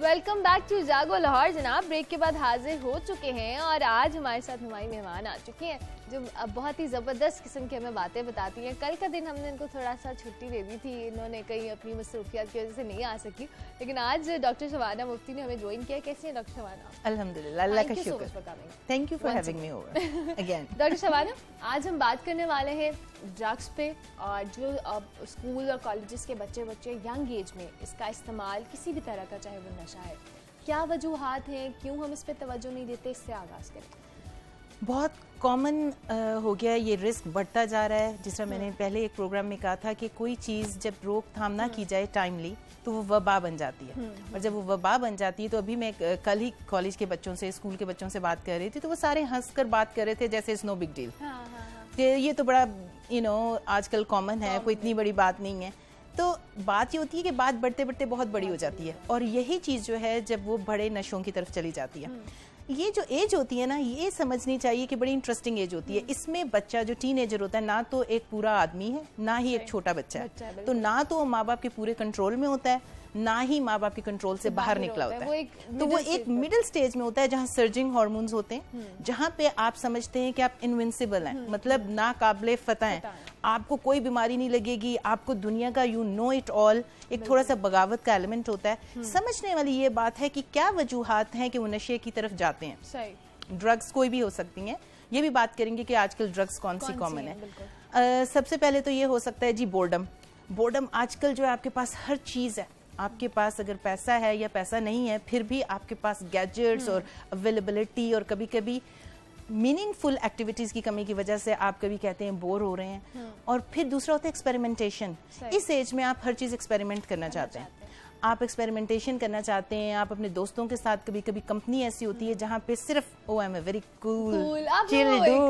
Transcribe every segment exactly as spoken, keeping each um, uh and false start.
Welcome back to जागो लाहौर। जनाब break के बाद हाजिर हो चुके हैं और आज हमारे साथ हमारी मेहमान आ चुकी हैं जो बहुत ही ज़बरदस्त किस्म की हमें बातें बताती हैं। कल का दिन हमने इनको थोड़ा सा छुट्टी दे दी थी, इन्होंने कहीं अपनी मसरूफियात की वजह से नहीं आ सकी, लेकिन आज डॉक्टर शबाना मुफ्ती ने हमें ज्वाइन किया। कैसी है डॉक्टर शबाना? अल्हम्दुलिल्लाह, अल्लाह का शुक्र। Thank you for having me over again. Doctor Shabana, आज हम बात करने वाले हैं ड्रग्स पे और जो अब स्कूल और कॉलेजेस के बच्चे बच्चे यंग एज में इसका इस्तेमाल किसी भी तरह का, चाहे वो नशा है, क्या वजूहात हैं, क्यों हम इस पे तवज्जो नहीं देते, इससे आगाज़ करें। बहुत कॉमन हो गया ये, रिस्क बढ़ता जा रहा है। जिस तरह मैंने पहले एक प्रोग्राम में कहा था कि कोई चीज़ जब रोकथाम ना की जाए टाइमली तो वो वबा बन जाती है, और जब वो वबा बन जाती है तो अभी मैं कल ही कॉलेज के बच्चों से, स्कूल के बच्चों से बात कर रही थी, तो वो सारे हंस कर बात कर रहे थे जैसे इट्स नो बिग डील, ये तो बड़ा यू नो आजकल कॉमन है, कोई इतनी बड़ी बात नहीं है। तो बात ये होती है कि बात बढ़ते बढ़ते बहुत बड़ी हो जाती है, और यही चीज़ जो है जब वो बड़े नशों की तरफ चली जाती है, ये जो एज होती है ना, ये समझनी चाहिए कि बड़ी इंटरेस्टिंग एज होती है। इसमें बच्चा जो टीनेजर होता है ना तो एक पूरा आदमी है, ना ही एक छोटा बच्चा है, तो ना तो माँ बाप के पूरे कंट्रोल में होता है, ना ही माँ बाप के कंट्रोल से बाहर निकला होता है। तो वो एक मिडिल स्टेज में होता है जहाँ सर्जिंग हार्मोन्स होते हैं, जहाँ पे आप समझते हैं कि आप इनविंसिबल हैं, मतलब नाकाबिले फतह हैं, आपको कोई बीमारी नहीं लगेगी, आपको दुनिया का यू नो इट ऑल, एक थोड़ा सा बगावत का एलिमेंट होता है। समझने वाली ये बात है कि क्या वजूहात हैं कि वो नशे की तरफ जाते हैं। सही। ड्रग्स कोई भी हो सकती हैं, ये भी बात करेंगे कि आजकल ड्रग्स कौन सी कॉमन है। uh, सबसे पहले तो ये हो सकता है जी बोर्डम। बोर्डम आजकल जो है आपके पास हर चीज़ है, आपके पास अगर पैसा है या पैसा नहीं है, फिर भी आपके पास गैजेट्स और अवेलेबिलिटी, और कभी कभी मीनिंगफुल एक्टिविटीज की कमी की वजह से आप कभी कहते हैं बोर हो रहे हैं। और फिर दूसरा होता है एक्सपेरिमेंटेशन। इस एज में आप हर चीज़ एक्सपेरिमेंट करना चाहते हैं, आप एक्सपेरिमेंटेशन करना चाहते हैं, आप अपने दोस्तों के साथ, कभी कभी कंपनी ऐसी होती है जहाँ पे सिर्फ oh I am a very cool chill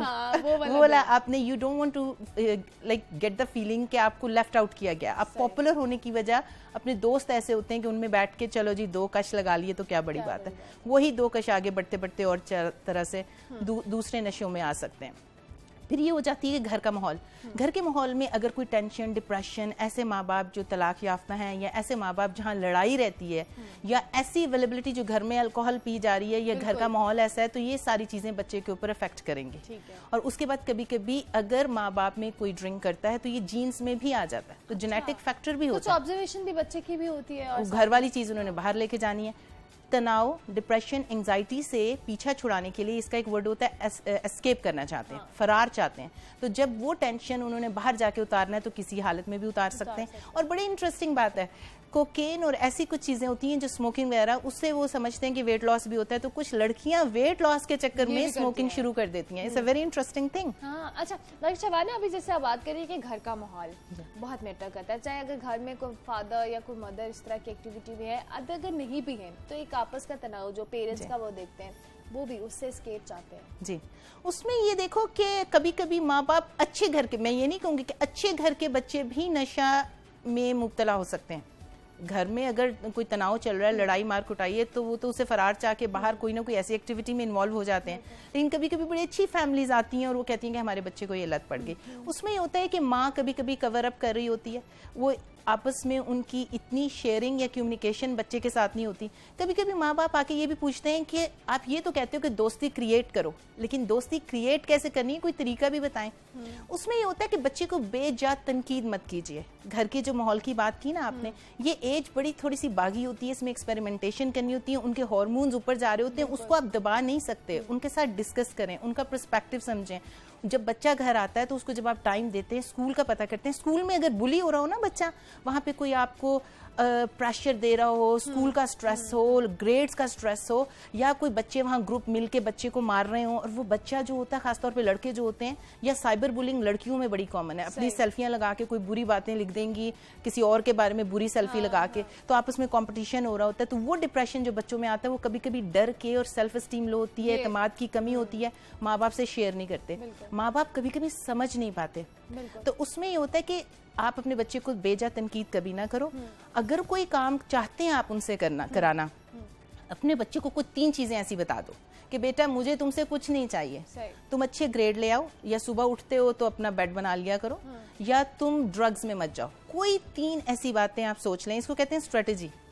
dude बोला आपने, you don't want to like get the feeling कि आपको लेफ्ट आउट किया गया। आप पॉपुलर होने की वजह, अपने दोस्त ऐसे होते हैं कि उनमें बैठ के चलो जी दो कश लगा लिए तो क्या बड़ी बात है, वही दो कश आगे बढ़ते बढ़ते और तरह से दू, दूसरे नशों में आ सकते हैं। फिर ये हो जाती है घर का माहौल। घर के माहौल में अगर कोई टेंशन, डिप्रेशन, ऐसे माँ बाप जो तलाक याफ्ता हैं, या ऐसे माँ बाप जहाँ लड़ाई रहती है, या ऐसी अवेलेबिलिटी जो घर में अल्कोहल पी जा रही है, या घर का माहौल ऐसा है, तो ये सारी चीज़ें बच्चे के ऊपर अफेक्ट करेंगे। और उसके बाद कभी कभी अगर माँ बाप में कोई ड्रिंक करता है तो ये जीन्स में भी आ जाता है, तो जेनेटिक फैक्टर भी होता है। ऑब्जर्वेशन भी बच्चे की भी होती है, और घर वाली चीज़ उन्होंने बाहर लेके जानी है। तनाव, डिप्रेशन, एंजाइटी से पीछा छुड़ाने के लिए इसका एक वर्ड होता है एस, एस्केप करना चाहते हैं, फरार चाहते हैं। तो जब वो टेंशन उन्होंने बाहर जाके उतारना है तो किसी हालत में भी उतार सकते हैं। और बड़ी इंटरेस्टिंग बात है, कोकेन और ऐसी कुछ चीजें होती हैं जो स्मोकिंग वगैरह, उससे वो समझते हैं कि वेट लॉस भी होता है, तो कुछ लड़कियां वेट लॉस के चक्कर में स्मोकिंग शुरू कर देती हैं। It's a very interesting thing. हाँ, अच्छा डॉक्टर शबाना, अभी जैसे आप बात करिए कि घर का माहौल बहुत मैटर करता है, चाहे अगर घर में कोई फादर या कोई मदर इस तरह की एक्टिविटी भी है, अगर नहीं भी है तो एक आपस का तनाव जो पेरेंट्स का वो देखते हैं, वो भी उससे एस्केप चाहते हैं जी। उसमें ये देखो कि कभी कभी माँ बाप अच्छे घर के, मैं ये नहीं कहूँगी कि अच्छे घर के बच्चे भी नशा में मुब्तला हो सकते हैं। घर में अगर कोई तनाव चल रहा है, लड़ाई मार कुटाई है, तो वो तो उसे फरार चाह के बाहर कोई ना कोई ऐसी एक्टिविटी में इन्वॉल्व हो जाते हैं। लेकिन कभी कभी बड़ी अच्छी फैमिलीज आती हैं और वो कहती हैं कि हमारे बच्चे को ये लत पड़ गई। उसमें ये होता है कि माँ कभी कभी कवर अप कर रही होती है, वो आपस में उनकी इतनी शेयरिंग या कम्युनिकेशन बच्चे के साथ नहीं होती। कभी कभी माँ बाप आके ये भी पूछते हैं कि आप ये तो कहते हो कि दोस्ती क्रिएट करो, लेकिन दोस्ती क्रिएट कैसे करनी है, कोई तरीका भी बताएं। उसमें ये होता है कि बच्चे को बेजात तनकीद मत कीजिए। घर के जो माहौल की बात की ना आपने, ये एज बड़ी थोड़ी सी बागी होती है, इसमें एक्सपेरिमेंटेशन करनी होती है, उनके हार्मोन्स ऊपर जा रहे होते हैं, उसको आप दबा नहीं सकते। उनके साथ डिस्कस करें, उनका पर्सपेक्टिव समझें। जब बच्चा घर आता है तो उसको जब आप टाइम देते हैं, स्कूल का पता करते हैं, स्कूल में अगर बुली हो रहा हो ना बच्चा, वहाँ पे कोई आपको प्रेशर दे रहा हो, स्कूल का स्ट्रेस हो, ग्रेड्स का स्ट्रेस हो, या कोई बच्चे वहाँ ग्रुप मिलके बच्चे को मार रहे हो, और वो बच्चा जो होता है, खासतौर पे लड़के जो होते हैं, या साइबर बुलिंग लड़कियों में बड़ी कॉमन है, अपनी सेल्फियां लगा के कोई बुरी बातें लिख देंगी किसी और के बारे में, बुरी सेल्फी हाँ, लगा के, तो आपस में कंपटीशन हो रहा होता है। तो वो डिप्रेशन जो बच्चों में आता है, वो कभी कभी डर के और सेल्फ एस्टीम लो होती है, एतमाद की कमी होती है, माँ बाप से शेयर नहीं करते, माँ बाप कभी कभी समझ नहीं पाते। तो उसमें ये होता है कि आप अपने बच्चे को बेजा तनकीद कभी ना करो। अगर कोई काम चाहते हैं आप उनसे करना कराना, अपने बच्चे को कुछ तीन चीजें ऐसी बता दो कि बेटा मुझे तुमसे कुछ नहीं चाहिए, तुम अच्छे ग्रेड ले आओ, या सुबह उठते हो तो अपना बेड बना लिया करो, या तुम ड्रग्स में मत जाओ। कोई तीन ऐसी बातें आप सोच लें, इसको कहते हैं स्ट्रेटेजी।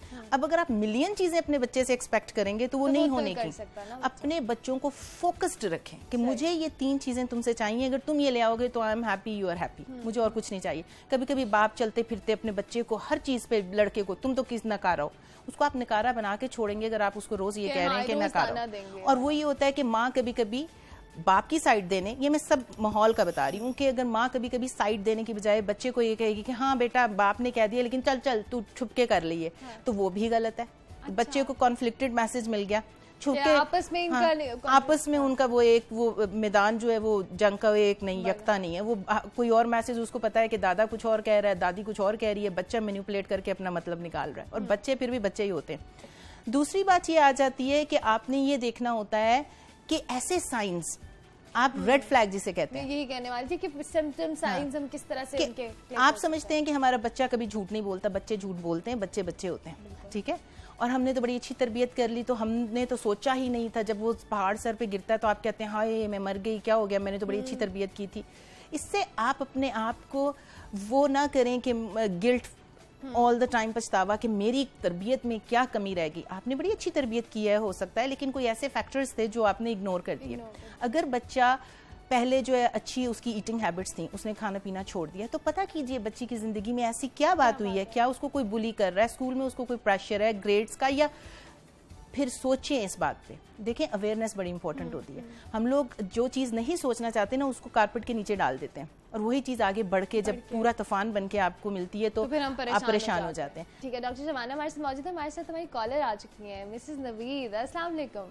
अब अगर आप मिलियन चीजें अपने बच्चे से एक्सपेक्ट करेंगे तो वो तो नहीं वो होने की। अपने बच्चों को फोकस्ड रखें कि मुझे ये तीन चीजें तुमसे चाहिए, अगर तुम ये ले आओगे तो I am happy, you are happy, मुझे और कुछ नहीं चाहिए। कभी कभी बाप चलते फिरते अपने बच्चे को हर चीज पे, लड़के को तुम तो किस नकारा हो, उसको आप नकारा बना के छोड़ेंगे अगर आप उसको रोज ये कह रहे हैं कि नकारा हो। और वो ये होता है कि माँ कभी कभी बाप की साइड देने, ये मैं सब माहौल का बता रही हूँ कि अगर माँ कभी कभी साइड देने की बजाय बच्चे को ये कहेगी कि हाँ बेटा बाप ने कह दिया लेकिन चल चल तू छुप के कर लिए, हाँ। तो वो भी गलत है। अच्छा। बच्चे को कॉन्फ्लिक्टेड मैसेज मिल गया, छुप के आपस में इनका हाँ, आपस में उनका वो एक वो मैदान जो है वो जंग का एक नहीं, यकता नहीं है, वो कोई और मैसेज उसको पता है कि दादा कुछ और कह रहा है, दादी कुछ और कह रही है, बच्चा मैनिपुलेट करके अपना मतलब निकाल रहा है। और बच्चे फिर भी बच्चे ही होते हैं। दूसरी बात ये आ जाती है कि आपने ये देखना होता है कि ऐसे साइंस आप रेड फ्लैग जिसे कहते हैं, यही कहने वाली थी कि सिम्पटम साइंस हम किस तरह से इनके आप समझते हैं कि हमारा बच्चा कभी झूठ नहीं बोलता, बच्चे झूठ बोलते हैं, बच्चे बच्चे होते हैं, ठीक है। और हमने तो बड़ी अच्छी तरबियत कर ली, तो हमने तो सोचा ही नहीं था, जब वो पहाड़ सर पे गिरता है तो आप कहते हैं हाय मैं मर गई, क्या हो गया, मैंने तो बड़ी अच्छी तरबियत की थी। इससे आप अपने आप को वो ना करें कि गिल्ट ऑल द टाइम पछतावा कि मेरी तरबियत में क्या कमी रहेगी। आपने बड़ी अच्छी तरबियत की है हो सकता है, लेकिन कोई ऐसे फैक्टर्स थे जो आपने इग्नोर कर दिए। अगर बच्चा पहले जो है अच्छी उसकी ईटिंग हैबिट्स थी, उसने खाना पीना छोड़ दिया, तो पता कीजिए बच्ची की जिंदगी में ऐसी क्या बात हुई है, क्या उसको कोई बुली कर रहा है, स्कूल में उसको कोई प्रेशर है ग्रेड्स का, या फिर सोचें इस बात पे। देखें अवेयरनेस बड़ी इंपॉर्टेंट होती है। हम लोग जो चीज़ नहीं सोचना चाहते ना उसको कारपेट के नीचे डाल देते हैं, और वही चीज़ आगे बढ़ के जब पूरा तूफान बन के आपको मिलती है तो, तो फिर हम परेशान आप परेशान हो जाते हैं। ठीक है डॉक्टर जमाना हमारे साथ मौजूद है, हमारे साथ हमारी कॉलर आ चुकी है मिसेस नवीद। अस्सलाम वालेकुम।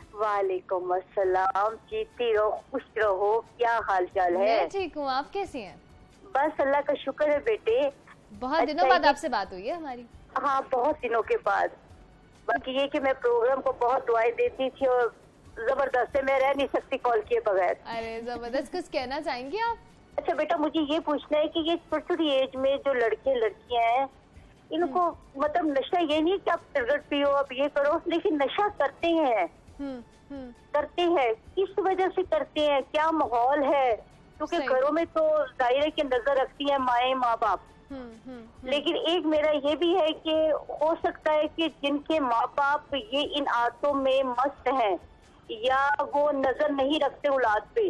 वालेकुम अस्सलाम, जीती रहो खुश रहो, क्या हाल चाल है? मैं ठीक हूँ, आप कैसी हैं? बस अल्लाह का शुक्र है बेटे, बहुत दिनों बाद आपसे बात हुई है हमारी। हाँ बहुत दिनों के बाद। बाकी ये कि मैं प्रोग्राम को बहुत दुआएं देती थी और जबरदस्त है, मैं रह नहीं सकती कॉल किए बगैर। अरे जबरदस्त, कुछ कहना चाहेंगी आप? अच्छा बेटा मुझे ये पूछना है कि ये छोटी छोटी एज में जो लड़के लड़कियां हैं इनको मतलब नशा ये नहीं कि आप सिगरेट पियो आप ये करो, लेकिन नशा करते हैं करते हैं किस वजह से करते हैं, क्या माहौल है? क्योंकि घरों में तो जाहिर है कि नजर रखती है माए माँ बाप, लेकिन एक मेरा ये भी है कि हो सकता है कि जिनके माँ बाप ये इन आदतों में मस्त हैं या वो नजर नहीं रखते औलाद पे,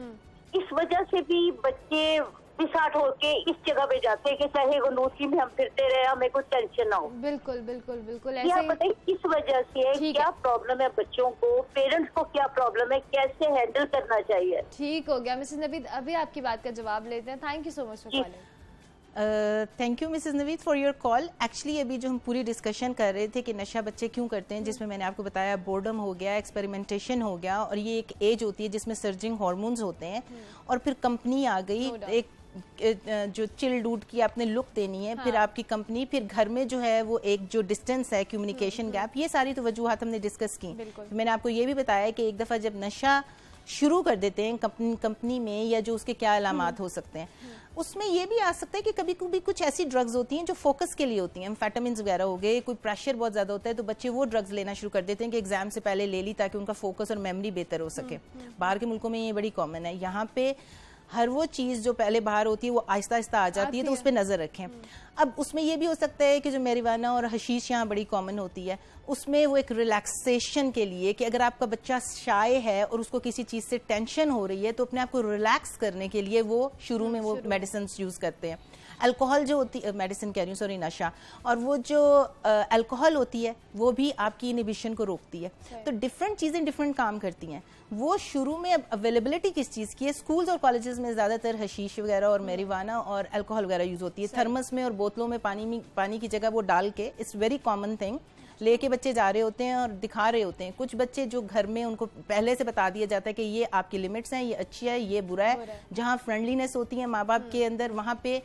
इस वजह से भी बच्चे बिसाट होके इस जगह पे जाते हैं कि चाहे गनूसी में हम फिरते रहे, हमें कोई टेंशन ना हो। बिल्कुल बिल्कुल बिल्कुल ऐसे आप बताइए किस वजह से है, क्या प्रॉब्लम है बच्चों को, पेरेंट्स को क्या प्रॉब्लम है, कैसे हैंडल करना चाहिए? ठीक हो गया मिसेस नवीद, अभी आपकी बात का जवाब लेते हैं। Thank you so much for calling. Thank you Mrs Naveed for your call. Actually अभी जो हम पूरी डिस्कशन कर रहे थे कि नशा बच्चे क्यों करते हैं, जिसमें मैंने आपको बताया बोर्डम हो गया, एक्सपेरिमेंटेशन हो गया, और ये एक एज होती है जिसमें सर्जिंग हार्मोन्स होते हैं, और फिर कंपनी आ गई, एक जो चिल डूड की आपने लुक देनी है, हाँ। फिर आपकी कंपनी, फिर घर में जो है वो एक जो डिस्टेंस है, कम्युनिकेशन गैप, ये सारी तो वजूहात हमने डिस्कस की। मैंने आपको ये भी बताया कि एक दफ़ा जब नशा शुरू कर देते हैं कंपनी कंपनी में, या जो उसके क्या अलामात हो सकते हैं, उसमें ये भी आ सकता है कि कभी कभी कुछ ऐसी ड्रग्स होती हैं जो फोकस के लिए होती हैं, एम्फेटामिन्स वगैरह हो गए, कोई प्रेशर बहुत ज़्यादा होता है तो बच्चे वो ड्रग्स लेना शुरू कर देते हैं कि एग्जाम से पहले ले ली ताकि उनका फोकस और मेमोरी बेहतर हो सके। बाहर के मुल्कों में ये बड़ी कॉमन है, यहाँ पे हर वो चीज़ जो पहले बाहर होती है वो आहिस्ता आहिस्ता आ जाती है, तो उस पर नज़र रखें। अब उसमें ये भी हो सकता है कि जो मैरिवाना और हशीश यहाँ बड़ी कॉमन होती है, उसमें वो एक रिलैक्सेशन के लिए कि अगर आपका बच्चा शाय है और उसको किसी चीज़ से टेंशन हो रही है तो अपने आप को रिलैक्स करने के लिए वो शुरू में वो मेडिसिन यूज़ करते हैं। अल्कोहल जो होती है, मेडिसिन कह रही हूँ सॉरी, नशा, और वो जो अल्कोहल होती है वो भी आपकी इनहिबिशन को रोकती है। तो डिफरेंट चीज़ें डिफरेंट काम करती हैं। वो शुरू में अब अवेलेबिलिटी किस चीज़ की है, स्कूल्स और कॉलेजेस में ज़्यादातर हशीश वगैरह और मैरिवाना और अल्कोहल वगैरह यूज़ होती है। थर्मस में और बोतलों में पानी में पानी की जगह वो डाल के, इट्स वेरी कॉमन थिंग, लेके बच्चे जा रहे होते हैं और दिखा रहे होते हैं। कुछ बच्चे जो घर में उनको पहले से बता दिया जाता है कि ये आपकी लिमिट्स हैं, ये अच्छी है, ये बुरा है। जहाँ फ्रेंडलीनेस होती है माँ बाप के अंदर, वहाँ पे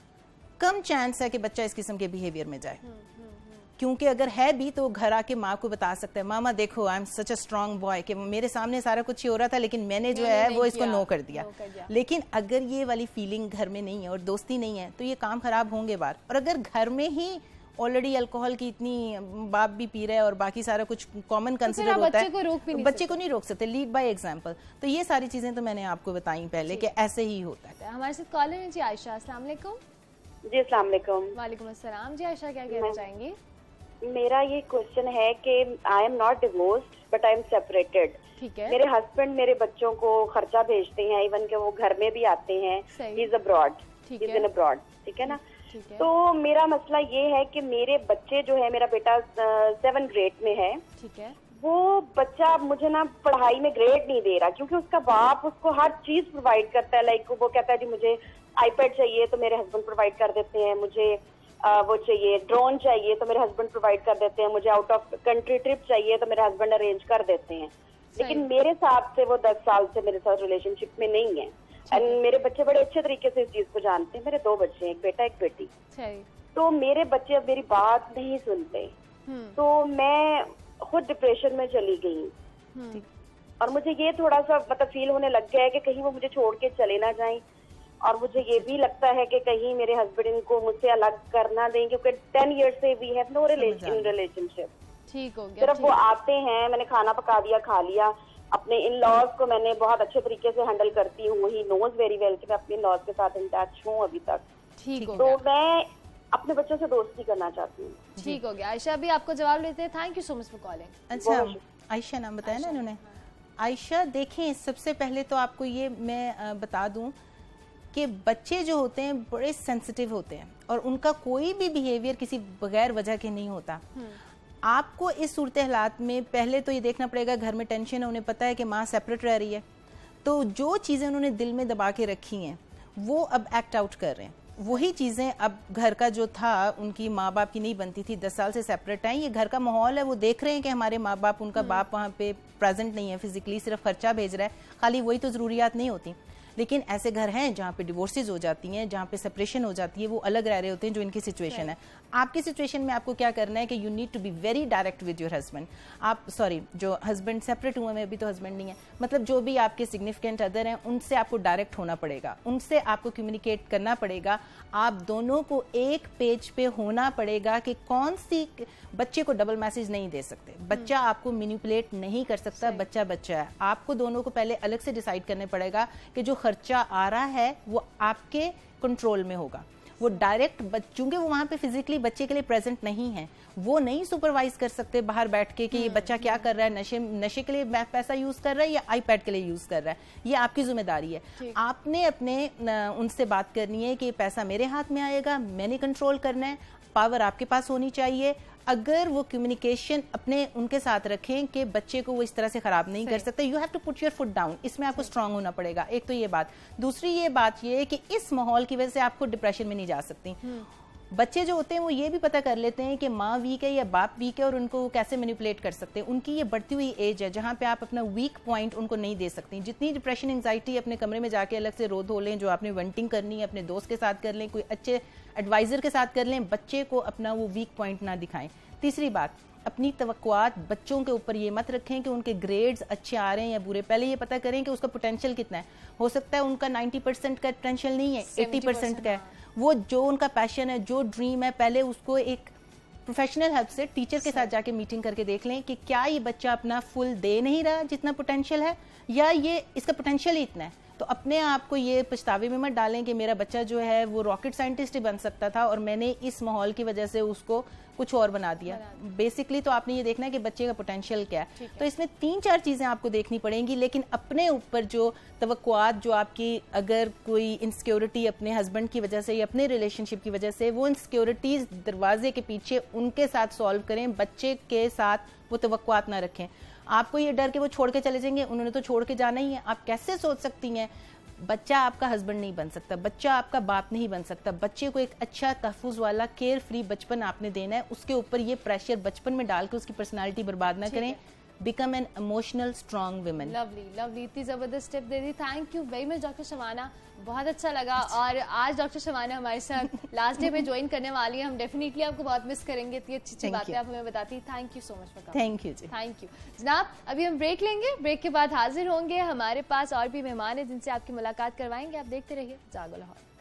कम चांस है कि बच्चा इस किस्म के बिहेवियर में जाए, क्योंकि अगर है भी तो घर आके माँ को बता सकता है, मामा देखो I am such a strong boy, कि मेरे सामने सारा कुछ ही हो रहा था लेकिन मैंने जो है वो इसको नो कर दिया। लेकिन अगर ये वाली फीलिंग घर में नहीं है और दोस्ती नहीं है तो ये काम खराब होंगे बाहर। और अगर घर में ही ऑलरेडी अल्कोहल की इतनी, बाप भी पी रहा है और बाकी सारा कुछ कॉमन कंसिडर होता है, बच्चे को नहीं रोक सकते, लीड बाय एग्जांपल। तो ये सारी चीजें तो मैंने आपको बताई पहले कि ऐसे ही होता है। हमारे साथ कॉलर है जी आयशा। अस्सलाम वालेकुम। जी अस्सलाम वालेकुम। वालेकुम अस्सलाम। जी आयशा क्या कहना चाहेंगी? मेरा ये क्वेश्चन है कि I am not divorced but I am separated. ठीक है। मेरे हस्बैंड मेरे बच्चों को खर्चा भेजते हैं, इवन के वो घर में भी आते हैं, he is abroad, he is in abroad, ठीक है ना। है। तो मेरा मसला ये है कि मेरे बच्चे जो है, मेरा बेटा सेवन ग्रेड में है, ठीक है, वो बच्चा मुझे ना पढ़ाई में ग्रेड नहीं दे रहा, क्योंकि उसका बाप उसको हर चीज प्रोवाइड करता है। लाइक वो कहता है जी मुझे आईपैड चाहिए तो मेरे हस्बैंड प्रोवाइड कर देते हैं, मुझे आ, वो चाहिए ड्रोन चाहिए तो मेरे हस्बैंड प्रोवाइड कर देते हैं, मुझे आउट ऑफ कंट्री ट्रिप चाहिए तो मेरे हस्बैंड अरेंज कर देते हैं। लेकिन मेरे साथ से वो दस साल से मेरे साथ रिलेशनशिप में नहीं है। एंड मेरे बच्चे बड़े अच्छे तरीके से इस चीज को जानते हैं। मेरे दो बच्चे हैं, एक बेटा एक बेटी। तो मेरे बच्चे अब मेरी बात नहीं सुनते, तो मैं खुद डिप्रेशन में चली गई। और मुझे ये थोड़ा सा मतलब फील होने लग गया है कि कहीं वो मुझे छोड़ के चले ना जाएं। और मुझे ये भी लगता है कि कहीं मेरे हस्बैंड इनको मुझसे अलग करना दें, क्योंकि टेन इयर्स से we have no relation relationship. ठीक हो गया। सिर्फ वो आते हैं, मैंने खाना पका दिया, खा लिया। अपने इन लॉज को मैंने बहुत अच्छे तरीके से हैंडल करती हूँ, ही नोज वेरी वेल कि मैं अपने इन लॉज के साथ इन टच हूँ अभी तक। ठीक हो तो गया। मैं अपने बच्चों से दोस्ती करना चाहती हूँ। ठीक हो गया। आयशा भी आपको जवाब लेते हैं। Thank you so much for calling. अच्छा, आयशा नाम बताया ना इन्होंने। आयशा देखें, सबसे पहले तो आपको ये मैं बता दूं कि बच्चे जो होते हैं बड़े सेंसिटिव होते हैं और उनका कोई भी बिहेवियर किसी बगैर वजह के नहीं होता। आपको इस सूरत हालात में पहले तो ये देखना पड़ेगा, घर में टेंशन है, उन्हें पता है कि माँ सेपरेट रह रही है, तो जो चीज़ें उन्होंने दिल में दबा के रखी हैं वो अब एक्ट आउट कर रहे हैं। वही चीज़ें अब घर का जो था, उनकी माँ बाप की नहीं बनती थी, दस साल से सेपरेट हैं, ये घर का माहौल है, वो देख रहे हैं कि हमारे माँ बाप, उनका बाप वहाँ पे प्रेजेंट नहीं है फिजिकली, सिर्फ खर्चा भेज रहा है, खाली वही तो ज़रूरियात नहीं होती। लेकिन ऐसे घर हैं जहाँ पे डिवोर्सेज हो जाती हैं, जहाँ पे सेपरेशन हो जाती है, वो अलग रह रहे होते हैं जो इनकी सिचुएशन है। आपकी सिचुएशन में आपको क्या करना है कि you need to be very direct with your husband. आप सॉरी, जो हस्बैंड सेपरेट हुए में, अभी तो हस्बैंड नहीं है, मतलब जो भी आपके सिग्निफिकेंट अदर हैं उनसे आपको डायरेक्ट होना पड़ेगा, उनसे आपको कम्युनिकेट करना पड़ेगा। आप दोनों को एक पेज पे होना पड़ेगा कि कौन सी, बच्चे को डबल मैसेज नहीं दे सकते, बच्चा आपको मैनिपुलेट नहीं कर सकता, बच्चा बच्चा है। आपको दोनों को पहले अलग से डिसाइड करने पड़ेगा कि जो खर्चा आ रहा है वो आपके कंट्रोल में होगा। वो डायरेक्ट, चूंकि वो वहां पे फिजिकली बच्चे के लिए प्रेजेंट नहीं है, वो नहीं सुपरवाइज कर सकते बाहर बैठ के कि ये बच्चा क्या कर रहा है, नशे नशे के लिए पैसा यूज कर रहा है या आईपैड के लिए यूज कर रहा है। ये आपकी जिम्मेदारी है। आपने अपने उनसे बात करनी है कि पैसा मेरे हाथ में आएगा, मैंने कंट्रोल करना है, पावर आपके पास होनी चाहिए। अगर वो कम्युनिकेशन अपने उनके साथ रखें कि बच्चे को वो इस तरह से खराब नहीं कर सकते, you have to put your foot down, इसमें आपको स्ट्रांग होना पड़ेगा। एक तो ये बात। दूसरी ये बात ये है कि इस माहौल की वजह से आपको डिप्रेशन में नहीं जा सकती। बच्चे जो होते हैं वो ये भी पता कर लेते हैं कि माँ वीक है या बाप वीक है और उनको कैसे मैनिपुलेट कर सकते हैं। उनकी ये बढ़ती हुई एज है जहाँ पे आप अपना वीक पॉइंट उनको नहीं दे सकती। जितनी डिप्रेशन एंजाइटी अपने कमरे में जाके अलग से रो धो लें, जो आपने वेंटिंग करनी है अपने दोस्त के साथ कर लें, कोई अच्छे एडवाइजर के साथ कर लें, बच्चे को अपना वो वीक पॉइंट ना दिखाएं। तीसरी बात, अपनी तवक्कुआत बच्चों के ऊपर ये मत रखें कि उनके ग्रेड्स अच्छे आ रहे हैं या बुरे। पहले ये पता करें कि उसका पोटेंशियल कितना है। हो सकता है उनका नब्बे परसेंट का पोटेंशियल नहीं है, अस्सी परसेंट का है। वो जो उनका पैशन है, जो ड्रीम है, पहले उसको एक प्रोफेशनल हेल्प से टीचर के साथ जाके मीटिंग करके देख लें कि क्या ये बच्चा अपना फुल दे नहीं रहा जितना पोटेंशियल है, या ये इसका पोटेंशियल ही इतना है। तो अपने आप को ये पछतावे में मत डालें कि मेरा बच्चा जो है वो रॉकेट साइंटिस्ट ही बन सकता था और मैंने इस माहौल की वजह से उसको कुछ और बना दिया। बेसिकली तो आपने ये देखना है कि बच्चे का पोटेंशियल क्या है। तो इसमें तीन चार चीजें आपको देखनी पड़ेंगी, लेकिन अपने ऊपर जो तवक्कुआत, जो आपकी अगर कोई इनसिक्योरिटी अपने हस्बैंड की वजह से या अपने रिलेशनशिप की वजह से, वो इनसिक्योरिटीज दरवाजे के पीछे उनके साथ सॉल्व करें, बच्चे के साथ वो तवक्कुआत ना रखें। आपको ये डर कि वो छोड़ के चले जाएंगे, उन्होंने तो छोड़ के जाना ही है। आप कैसे सोच सकती हैं? बच्चा आपका हस्बैंड नहीं बन सकता, बच्चा आपका बाप नहीं बन सकता। बच्चे को एक अच्छा तहफुज वाला केयर फ्री बचपन आपने देना है। उसके ऊपर ये प्रेशर बचपन में डाल के उसकी पर्सनालिटी बर्बाद ना करें। Become an emotional strong women. Lovely lovely, इतनी जबरदस्त टिप दे दी। Thank you very much doctor Shabana, बहुत अच्छा लगा। और आज डॉक्टर शबाना हमारे साथ लास्ट डे पे ज्वाइन करने वाली है। हम डेफिनेटली आपको बहुत मिस करेंगे, इतनी अच्छी अच्छी बातें आप हमें बताती। Thank you so much for coming. Thank you जी। थैंक यू जनाब। अभी हम ब्रेक लेंगे, ब्रेक के बाद हाजिर होंगे। हमारे पास और भी मेहमान हैं जिनसे आपकी मुलाकात करवाएंगे। आप देखते रहिए जागो लाहौर।